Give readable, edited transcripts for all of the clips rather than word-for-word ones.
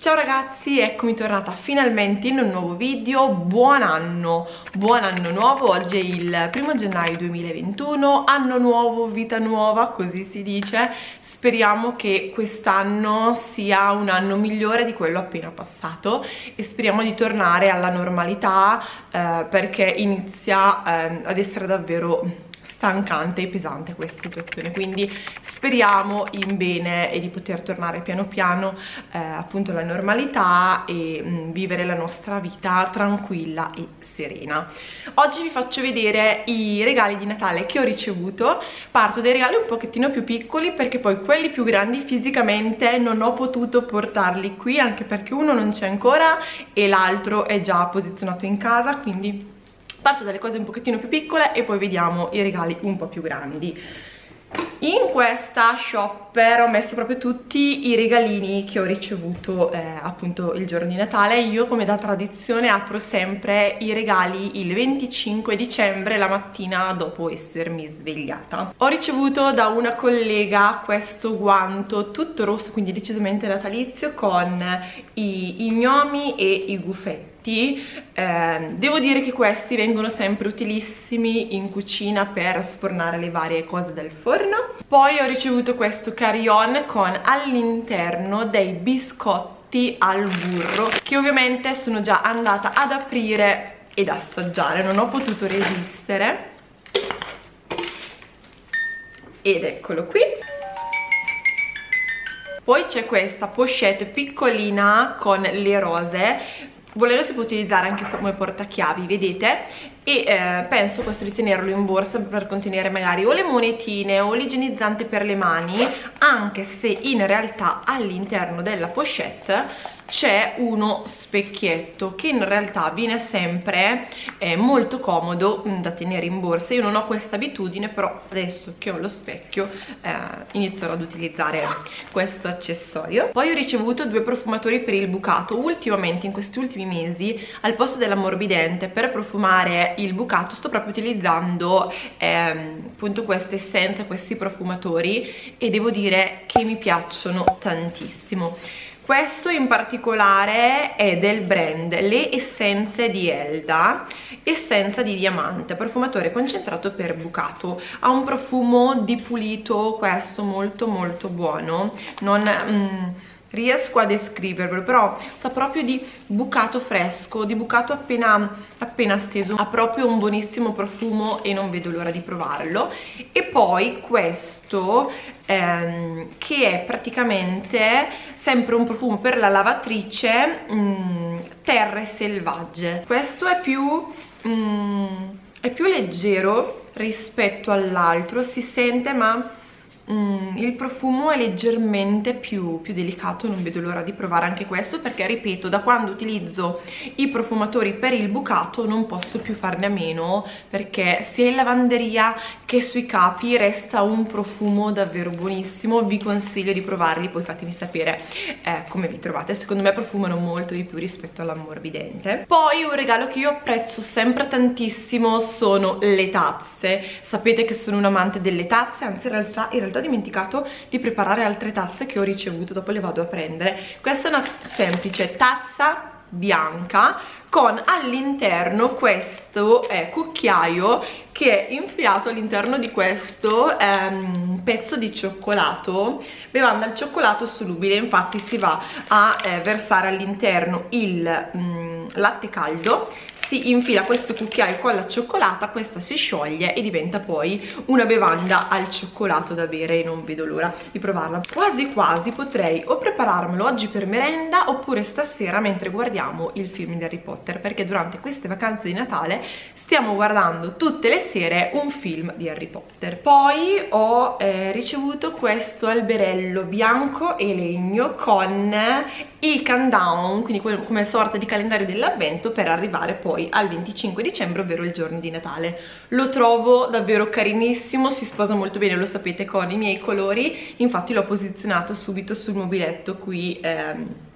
Ciao ragazzi, eccomi tornata finalmente in un nuovo video. Buon anno nuovo. Oggi è il 1° gennaio 2021, anno nuovo, vita nuova, così si dice. Speriamo che quest'anno sia un anno migliore di quello appena passato e speriamo di tornare alla normalità, perché inizia ad essere davvero stancante e pesante questa situazione, quindi speriamo in bene e di poter tornare piano piano appunto alla normalità e vivere la nostra vita tranquilla e serena. Oggi vi faccio vedere i regali di Natale che ho ricevuto. Parto dai regali un pochettino più piccoli perché poi quelli più grandi fisicamente non ho potuto portarli qui, anche perché uno non c'è ancora e l'altro è già posizionato in casa, quindi parto dalle cose un pochettino più piccole e poi vediamo i regali un po' più grandi. In questa shopper ho messo proprio tutti i regalini che ho ricevuto appunto il giorno di Natale. Io, come da tradizione, apro sempre i regali il 25 dicembre, la mattina dopo essermi svegliata. Ho ricevuto da una collega questo guanto tutto rosso, quindi decisamente natalizio, con i gnomi e i gufetti. Devo dire che questi vengono sempre utilissimi in cucina per sfornare le varie cose dal forno. Poi ho ricevuto questo carry-on con all'interno dei biscotti al burro, che ovviamente sono già andata ad aprire ed assaggiare, non ho potuto resistere, ed eccolo qui. Poi c'è questa pochette piccolina con le rose. Volendo si può utilizzare anche come portachiavi, vedete? E penso questo di tenerlo in borsa per contenere magari o le monetine o l'igienizzante per le mani, anche se in realtà all'interno della pochette c'è uno specchietto che in realtà viene sempre molto comodo da tenere in borsa. Io non ho questa abitudine, però adesso che ho lo specchio inizierò ad utilizzare questo accessorio. Poi ho ricevuto 2 profumatori per il bucato. Ultimamente, in questi ultimi mesi, al posto dell'ammorbidente per profumare il bucato sto proprio utilizzando appunto queste essenze, questi profumatori, e devo dire che mi piacciono tantissimo. Questo in particolare è del brand Le Essenze di Elda, essenza di diamante, profumatore concentrato per bucato. Ha un profumo di pulito, questo molto molto buono. Non riesco a descrivervelo, però sa proprio di bucato fresco, di bucato appena steso. Ha proprio un buonissimo profumo e non vedo l'ora di provarlo. E poi questo che è praticamente sempre un profumo per la lavatrice, Terre Selvagge. Questo è più leggero rispetto all'altro, si sente, ma il profumo è leggermente più delicato. Non vedo l'ora di provare anche questo, perché ripeto, da quando utilizzo i profumatori per il bucato non posso più farne a meno, perché sia in lavanderia che sui capi resta un profumo davvero buonissimo. Vi consiglio di provarli, poi fatemi sapere come vi trovate. Secondo me profumano molto di più rispetto all'ammorbidente. Poi un regalo che io apprezzo sempre tantissimo sono le tazze. Sapete che sono un amante delle tazze, anzi in realtà ho dimenticato di preparare altre tazze che ho ricevuto, dopo le vado a prendere. Questa è una semplice tazza bianca con all'interno questo cucchiaio che è infilato all'interno di questo pezzo di cioccolato, bevanda al cioccolato solubile. Infatti si va a versare all'interno il latte caldo, si infila questo cucchiaio con la cioccolata, questa si scioglie e diventa poi una bevanda al cioccolato da bere, e non vedo l'ora di provarla. Quasi quasi potrei o prepararmelo oggi per merenda oppure stasera mentre guardiamo il film di Harry Potter, perché durante queste vacanze di Natale stiamo guardando tutte le sere un film di Harry Potter. Poi ho ricevuto questo alberello bianco e legno con il countdown, quindi come sorta di calendario dell'avvento per arrivare poi al 25 dicembre, ovvero il giorno di Natale. Lo trovo davvero carinissimo, si sposa molto bene, lo sapete, con i miei colori. Infatti l'ho posizionato subito sul mobiletto qui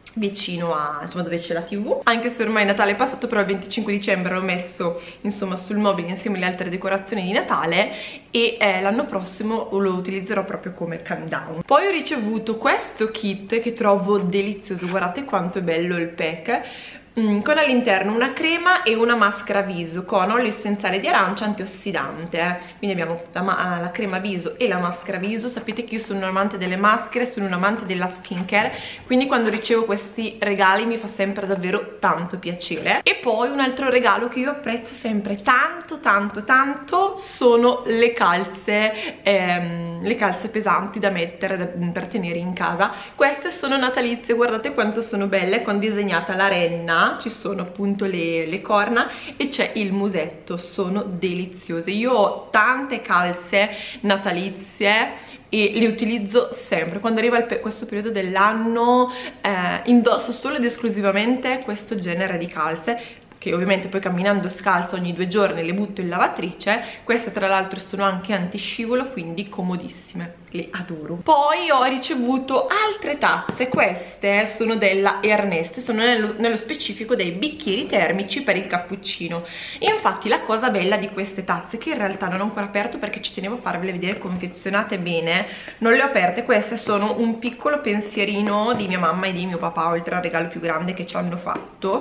vicino a, insomma, dove c'è la TV, anche se ormai Natale è passato, però il 25 dicembre l'ho messo insomma sul mobile insieme alle altre decorazioni di Natale e l'anno prossimo lo utilizzerò proprio come countdown. Poi ho ricevuto questo kit che trovo delizioso, guardate quanto è bello il pack, con all'interno una crema e una maschera viso con olio essenziale di arancia antiossidante. Quindi abbiamo la crema viso e la maschera viso. Sapete che io sono un amante delle maschere, sono un amante della skincare, quindi quando ricevo questi regali mi fa sempre davvero tanto piacere. E poi un altro regalo che io apprezzo sempre tanto tanto tanto sono le calze pesanti da mettere, per tenere in casa. Queste sono natalizie, guardate quanto sono belle, con disegnata la renna, ci sono appunto le corna e c'è il musetto, sono deliziose. Io ho tante calze natalizie e le utilizzo sempre. Quando arriva questo periodo dell'anno indosso solo ed esclusivamente questo genere di calze, che ovviamente poi camminando scalzo ogni 2 giorni le butto in lavatrice. Queste tra l'altro sono anche antiscivolo, quindi comodissime, le adoro. Poi ho ricevuto altre tazze, queste sono della Ernesto, sono nello specifico dei bicchieri termici per il cappuccino. Infatti la cosa bella di queste tazze, che in realtà non ho ancora aperto perché ci tenevo a farvele vedere confezionate bene, non le ho aperte. Queste sono un piccolo pensierino di mia mamma e di mio papà, oltre al regalo più grande che ci hanno fatto.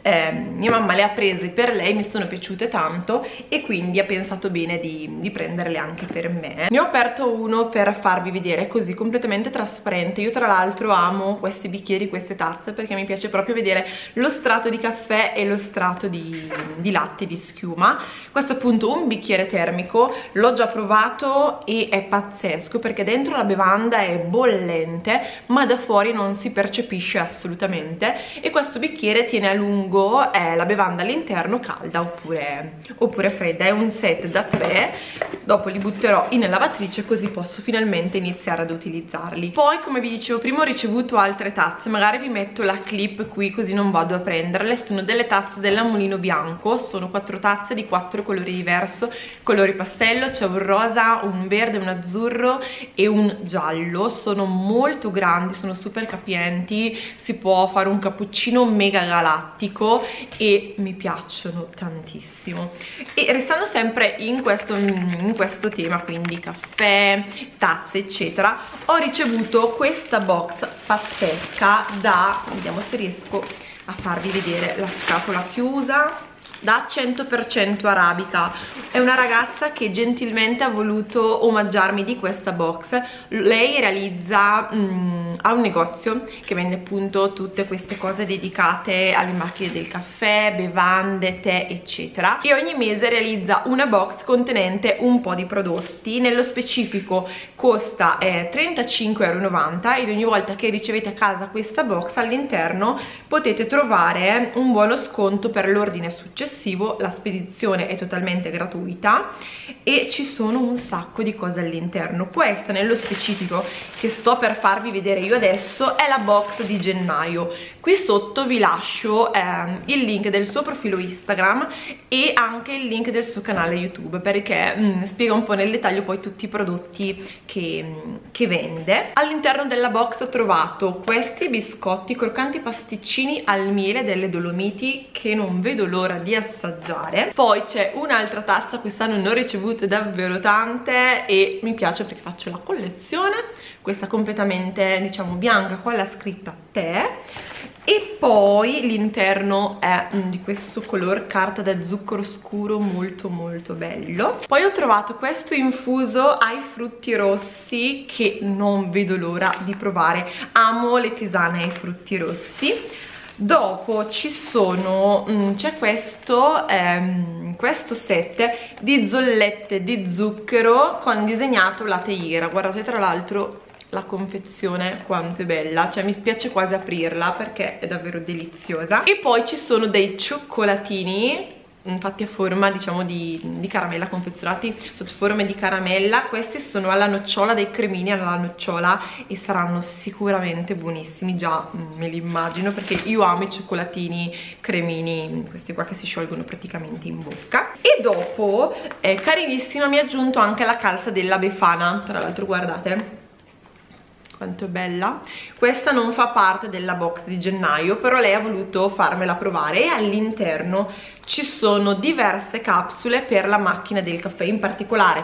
Mia mamma le ha prese per lei, mi sono piaciute tanto e quindi ha pensato bene di prenderle anche per me. Ne ho aperto uno per farvi vedere, così completamente trasparente. Io tra l'altro amo questi bicchieri, queste tazze, perché mi piace proprio vedere lo strato di caffè e lo strato di latte, di schiuma. Questo è appunto un bicchiere termico, l'ho già provato e è pazzesco perché dentro la bevanda è bollente ma da fuori non si percepisce assolutamente, e questo bicchiere tiene a lungo la bevanda all'interno calda oppure fredda. È un set da 3, dopo li butterò in lavatrice così posso finalmente iniziare ad utilizzarli. Poi, come vi dicevo prima, ho ricevuto altre tazze, magari vi metto la clip qui così non vado a prenderle. Sono delle tazze della Mulino Bianco, sono 4 tazze di 4 colori diversi, colori pastello, c'è un rosa, un verde, un azzurro e un giallo. Sono molto grandi, sono super capienti, si può fare un cappuccino mega galattico e mi piacciono tantissimo. E restando sempre in questo tema, quindi caffè, tazze eccetera, ho ricevuto questa box pazzesca da, vediamo se riesco a farvi vedere la scatola chiusa, da 100% arabica. È una ragazza che gentilmente ha voluto omaggiarmi di questa box. Lei realizza ha un negozio che vende appunto tutte queste cose dedicate alle macchine del caffè, bevande, tè eccetera, e ogni mese realizza una box contenente un po' di prodotti. Nello specifico costa 35,90 € ed ogni volta che ricevete a casa questa box all'interno potete trovare un buono sconto per l'ordine successivo. La spedizione è totalmente gratuita e ci sono un sacco di cose all'interno. Questa nello specifico che sto per farvi vedere io adesso è la box di gennaio. Qui sotto vi lascio il link del suo profilo Instagram e anche il link del suo canale YouTube, perché spiega un po' nel dettaglio poi tutti i prodotti che vende. All'interno della box ho trovato questi biscotti croccanti pasticcini al miele delle Dolomiti che non vedo l'ora di assaggiare. Poi c'è un'altra tazza, quest'anno ne ho ricevute davvero tante e mi piace perché faccio la collezione. Questa completamente diciamo bianca con la scritta tè, e poi l'interno è di questo color carta da zucchero scuro molto molto bello. Poi ho trovato questo infuso ai frutti rossi che non vedo l'ora di provare, amo le tisane ai frutti rossi. Dopo ci sono c'è questo set di zollette di zucchero con disegnato la teiera. Guardate tra l'altro la confezione quanto è bella, cioè mi spiace quasi aprirla perché è davvero deliziosa. E poi ci sono dei cioccolatini fatti a forma diciamo di caramella, confezionati sotto forme di caramella. Questi sono alla nocciola, dei cremini alla nocciola e saranno sicuramente buonissimi, già me li immagino perché io amo i cioccolatini cremini, questi qua che si sciolgono praticamente in bocca. E dopo carinissima, mi ha aggiunto anche la calza della Befana, tra l'altro guardate quanto è bella. Questa non fa parte della box di gennaio, però lei ha voluto farmela provare e all'interno ci sono diverse capsule per la macchina del caffè. In particolare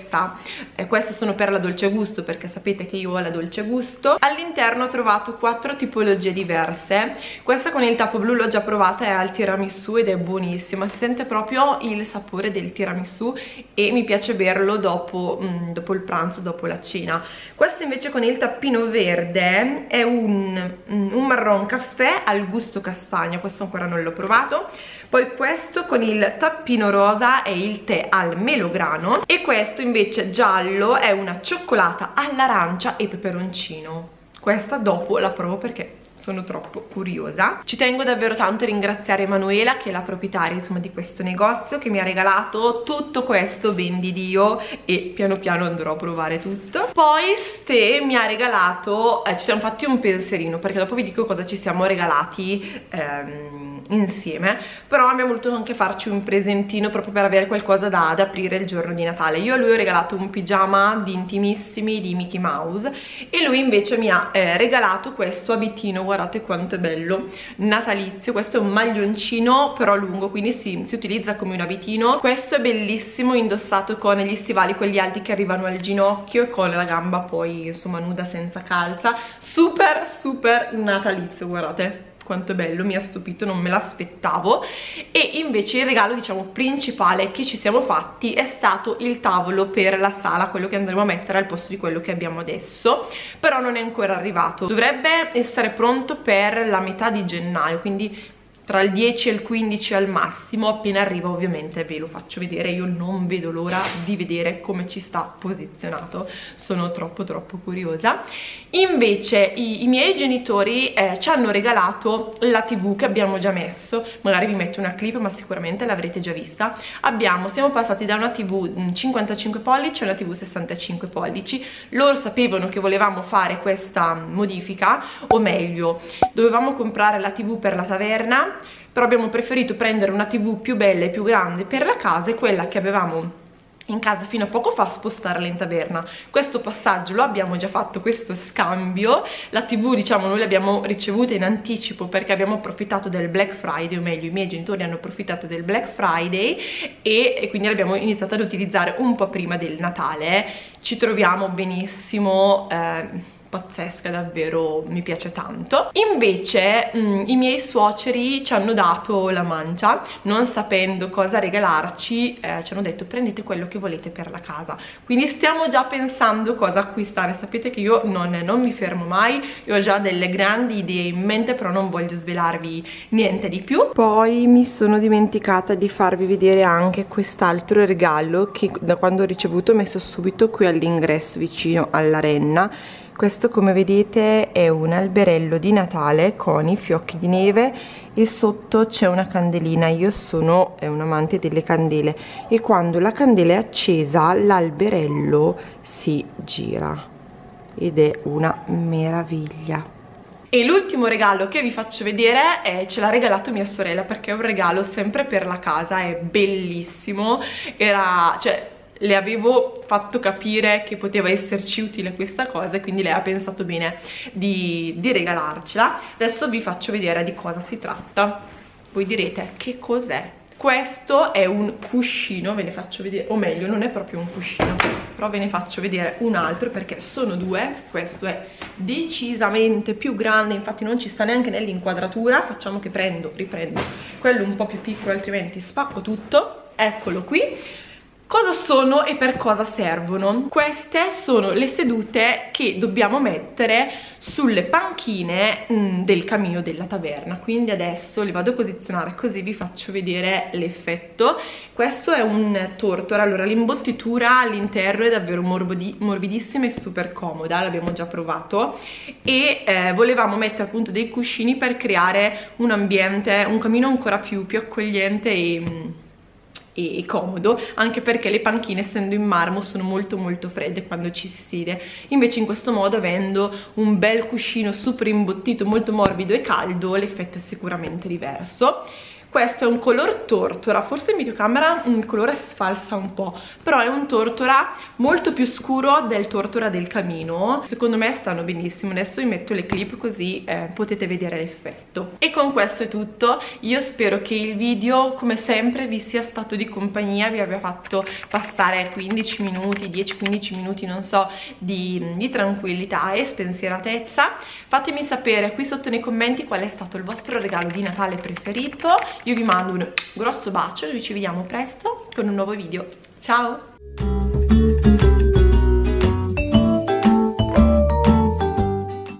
queste sono per la dolce gusto, perché sapete che io ho la dolce gusto. All'interno ho trovato 4 tipologie diverse. Questa con il tappo blu l'ho già provata, è al tiramisù ed è buonissima, si sente proprio il sapore del tiramisù e mi piace berlo dopo il pranzo, dopo la cena. Questa invece con il tappino verde è un marron caffè al gusto castagno, questo ancora non l'ho provato. Poi questo con il tappino rosa è il tè al melograno, e questo invece giallo è una cioccolata all'arancia e peperoncino. Questa dopo la provo perché sono troppo curiosa. Ci tengo davvero tanto a ringraziare Emanuela, che è la proprietaria insomma di questo negozio, che mi ha regalato tutto questo, ben di Dio, e piano piano andrò a provare tutto. Poi Ste mi ha regalato, ci siamo fatti un pensierino, perché dopo vi dico cosa ci siamo regalati insieme, però abbiamo voluto anche farci un presentino proprio per avere qualcosa da aprire il giorno di Natale. Io a lui ho regalato un pigiama di Intimissimi di Mickey Mouse, e lui invece mi ha regalato questo abitino, guardate quanto è bello, natalizio. Questo è un maglioncino però lungo, quindi si utilizza come un abitino. Questo è bellissimo, indossato con gli stivali quelli alti che arrivano al ginocchio e con la gamba poi insomma nuda, senza calza, super super natalizio, guardate quanto è bello, mi ha stupito, non me l'aspettavo. E invece il regalo diciamo principale che ci siamo fatti è stato il tavolo per la sala, quello che andremo a mettere al posto di quello che abbiamo adesso, però non è ancora arrivato, dovrebbe essere pronto per la metà di gennaio, quindi tra il 10 e il 15 al massimo. Appena arriva ovviamente ve lo faccio vedere. Io non vedo l'ora di vedere come ci sta posizionato, sono troppo curiosa. Invece i miei genitori ci hanno regalato la TV che abbiamo già messo, magari vi metto una clip ma sicuramente l'avrete già vista. Siamo passati da una TV 55 pollici a una TV 65 pollici. Loro sapevano che volevamo fare questa modifica, o meglio dovevamo comprare la TV per la taverna, però abbiamo preferito prendere una TV più bella e più grande per la casa, e quella che avevamo in casa fino a poco fa spostarla in taverna. Questo passaggio lo abbiamo già fatto, questo scambio. La TV diciamo noi l'abbiamo ricevuta in anticipo perché abbiamo approfittato del Black Friday, o meglio i miei genitori hanno approfittato del Black Friday e quindi l'abbiamo iniziata ad utilizzare un po' prima del Natale. Ci troviamo benissimo, pazzesca, davvero mi piace tanto. Invece i miei suoceri ci hanno dato la mancia, non sapendo cosa regalarci, ci hanno detto prendete quello che volete per la casa, quindi stiamo già pensando cosa acquistare. Sapete che io non mi fermo mai, io ho già delle grandi idee in mente, però non voglio svelarvi niente di più. Poi mi sono dimenticata di farvi vedere anche quest'altro regalo che da quando ho ricevuto ho messo subito qui all'ingresso vicino alla renna. Questo come vedete è un alberello di Natale con i fiocchi di neve e sotto c'è una candelina. Io sono un amante delle candele e quando la candela è accesa l'alberello si gira ed è una meraviglia. E l'ultimo regalo che vi faccio vedere ce l'ha regalato mia sorella, perché è un regalo sempre per la casa, è bellissimo. Le avevo fatto capire che poteva esserci utile questa cosa e quindi lei ha pensato bene di regalarcela. Adesso vi faccio vedere di cosa si tratta. Voi direte che cos'è? Questo è un cuscino, ve ne faccio vedere, o meglio non è proprio un cuscino, però ve ne faccio vedere un altro perché sono due. Questo è decisamente più grande, infatti non ci sta neanche nell'inquadratura. Facciamo che riprendo quello un po' più piccolo, altrimenti spacco tutto. Eccolo qui. Cosa sono e per cosa servono? Queste sono le sedute che dobbiamo mettere sulle panchine del camino della taverna, quindi adesso le vado a posizionare così vi faccio vedere l'effetto. Questo è un tortora, allora l'imbottitura all'interno è davvero morbidissima e super comoda, l'abbiamo già provato, e volevamo mettere appunto dei cuscini per creare un ambiente, un camino ancora più accogliente e comodo, anche perché le panchine essendo in marmo sono molto fredde quando ci si siede. Invece in questo modo, avendo un bel cuscino super imbottito, molto morbido e caldo, l'effetto è sicuramente diverso. Questo è un color tortora, forse in videocamera il colore sfalsa un po', però è un tortora molto più scuro del tortora del Camino. Secondo me stanno benissimo. Adesso vi metto le clip così potete vedere l'effetto. E con questo è tutto. Io spero che il video come sempre vi sia stato di compagnia, vi abbia fatto passare 15 minuti, 10-15 minuti non so di tranquillità e spensieratezza. Fatemi sapere qui sotto nei commenti qual è stato il vostro regalo di Natale preferito. Io vi mando un grosso bacio, noi ci vediamo presto con un nuovo video. Ciao!